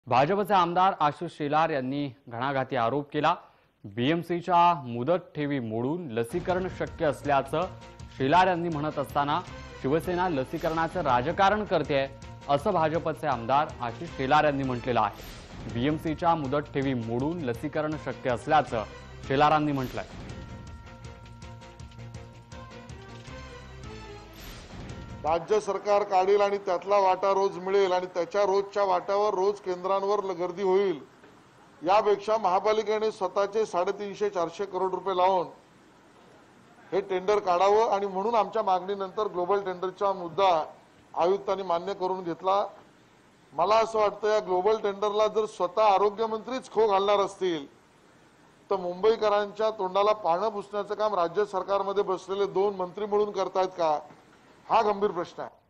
भाजपचे आमदार आशिष शेलार यांनी घणाघाती आरोप केला। बीएमसीच्या मुदत ठेवी मोडून लसीकरण शक्य असल्याचं शेलार यांनी म्हणत असताना शिवसेना लसीकरणाचं राजकारण करते असं भाजपचे आमदार आशिष शेलार यांनी म्हटलेलं आहे। बीएमसीच्या मुदत ठेवी मोडून लसीकरण शक्य असल्याचं शेलारांनी म्हटलंय। राज्य सरकार काढेल आणि त्यातला वाटा रोज मिळेल आणि त्याच्या रोजच्या वाट्यावर रोज केंद्रांवर गर्दी होईल, यापेक्षा महापालिकेने स्वतःचे 350-400 करोड रुपये लावून हे टेंडर काढावं आणि म्हणून आमच्या मागणीनंतर ग्लोबल टेंडरचा मुद्दा आयुक्तांनी मान्य करून घेतला। मला असं वाटतं या ग्लोबल टेंडरला जर स्वतः आरोग्यमंत्रीच खो घालणार असतील तर मुंबईकरांच्या तोंडाला पानं पुसण्याचं काम राज्य सरकारमध्ये बसलेले 2 मंत्री मिळून करतायत का, हा गंभीर प्रश्न आहे।